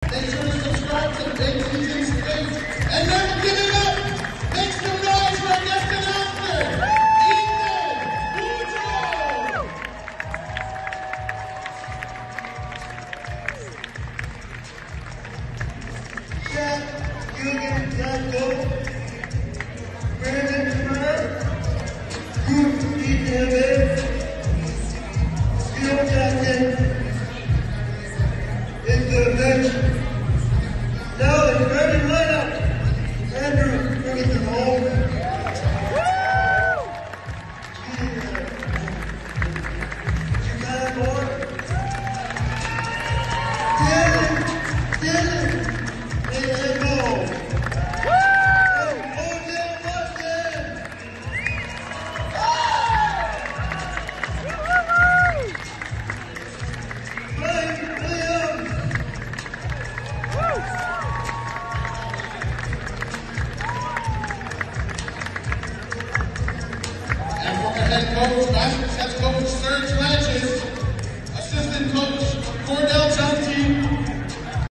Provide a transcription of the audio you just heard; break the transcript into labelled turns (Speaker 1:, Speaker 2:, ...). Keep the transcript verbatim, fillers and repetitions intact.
Speaker 1: Make sure to subscribe to the Big T V Space and never give it up. Make some noise for our guest announcer, Ethan Boudreaux. Jack, you get that goal. Brandon Smith, Group D Davis, Phil Jackson, into the bench. Now it's ready lineup. Andrew Ferguson home. You got it, boy. Dylan, Dylan, in the goal. Head coach, head coach Serge Ledge.